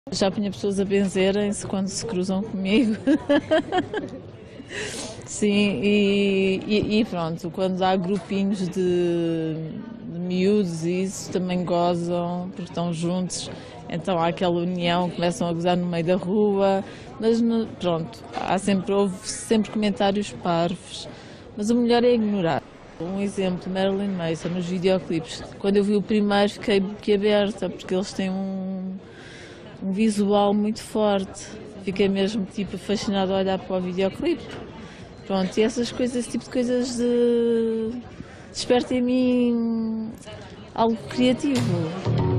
Já apanhei pessoas a benzerem-se quando se cruzam comigo. Sim, e pronto, quando há grupinhos de miúdos e isso também gozam, porque estão juntos, então há aquela união, começam a gozar no meio da rua, mas pronto, houve sempre comentários parvos, mas o melhor é ignorar. Um exemplo, Marilyn Manson, nos videoclipes, quando eu vi o primeiro fiquei boquiaberta, porque eles têm um visual muito forte, fiquei mesmo tipo fascinada a olhar para o videoclipe. Pronto, e essas coisas, esse tipo de coisas desperta em mim algo criativo.